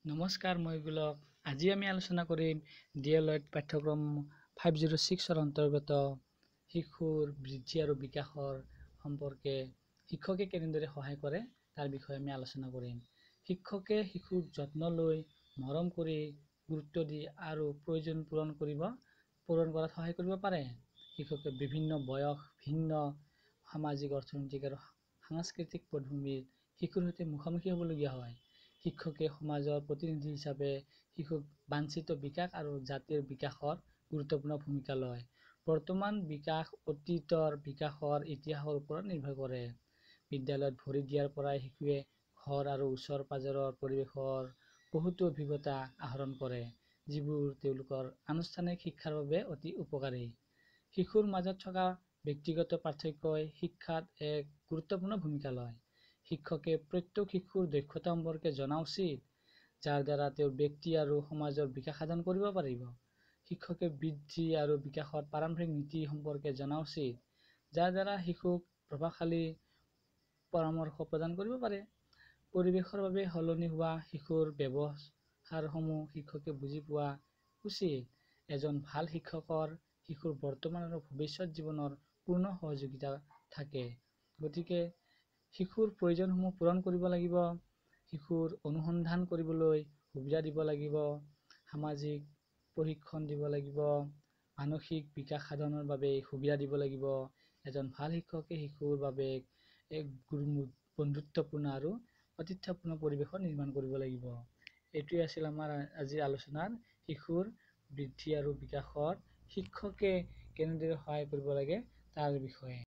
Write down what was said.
নমস্কাৰ, মই গোলক। আজি আমি আলোচনা কৰিম ডিএলএড পাঠ্যক্ৰম 506 অন্তৰ্গত শিশুৰ বৃদ্ধি আৰু বিকাশৰ সম্পৰ্কে শিক্ষকে কেনেদৰে সহায় কৰে তাৰ বিষয়ে আমি আলোচনা কৰিম। শিক্ষকে শিশুক যত্ন লৈ মৰম কৰি গুৰুত্ব দি আৰু প্ৰয়োজন পূৰণ কৰাত সহায় কৰিব পাৰে। শিক্ষকে বিভিন্ন বয়স, ভিন্ন সামাজিক, অৰ্থনৈতিক আৰু সাংস্কৃতিক পটভূমিৰ শিশুৰ সৈতে মুখামুখি হ'বলগীয়া হয়। শিক্ষকে সমাজৰ প্ৰতিনিধি হিচাপে শিশুক বাঞ্ছিত বিকাশ আৰু জাতিৰ বিকাশৰ গুৰুত্বপূৰ্ণ ভূমিকা লয়। বৰ্তমান বিকাশ অতীতৰ বিকাশৰ ইতিহাসৰ ওপৰত নিৰ্ভৰ কৰে। বিদ্যালয়ত ভৰি দিয়াৰ পৰাই শিশুৱে ঘৰ আৰু ওচৰ পাজৰৰ পৰিৱেশৰ বহুতো অভিজ্ঞতা আহৰণ কৰে, যিবোৰ তেওঁলোকৰ আনুষ্ঠানিক শিক্ষাৰ বাবে অতি উপকাৰী। শিশুৰ মাজত থকা ব্যক্তিগত পাৰ্থক্যই শিক্ষাত এক গুৰুত্বপূৰ্ণ ভূমিকা লয়। শিক্ষকে প্ৰত্যেক শিশুৰ দক্ষতা সম্পৰ্কে জনা উচিত, যাৰ দ্বাৰা তেওঁ ব্যক্তি আৰু সমাজৰ বিকাশ সাধন কৰিব পাৰিব। শিক্ষকে বৃদ্ধি আৰু বিকাশত প্ৰাৰম্ভিক নীতি সম্পৰ্কে জনা উচিত, যাৰ দ্বাৰা শিশুক প্ৰভাৱশালী পৰামৰ্শ প্ৰদান কৰিব পাৰে। পৰিৱেশৰ বাবে সলনি হোৱা শিশুৰ ব্যৱহাৰসমূহ শিক্ষকে বুজি পোৱা উচিত। এজন ভাল শিক্ষকৰ শিশুৰ বৰ্তমান আৰু ভৱিষ্যত জীৱনৰ পূৰ্ণ সহযোগিতা থাকে। গতিকে শিশুৰ প্ৰয়োজনসমূহ পূৰণ কৰিব লাগিব, শিশুৰ অনুসন্ধান কৰিবলৈ সুবিধা দিব লাগিব, সামাজিক প্ৰশিক্ষণ দিব লাগিব, মানসিক বিকাশ সাধনৰ বাবে সুবিধা দিব লাগিব। এজন ভাল শিক্ষকে শিশুৰ বাবে এক বন্ধুত্বপূৰ্ণ আৰু আতিথ্যপূৰ্ণ পৰিৱেশৰ নিৰ্মাণ কৰিব লাগিব। এইটোৱে আছিল আমাৰ আজিৰ আলোচনাৰ শিশুৰ বৃদ্ধি আৰু বিকাশত শিক্ষকে কেনেদৰে সহায় কৰিব লাগে তাৰ বিষয়ে।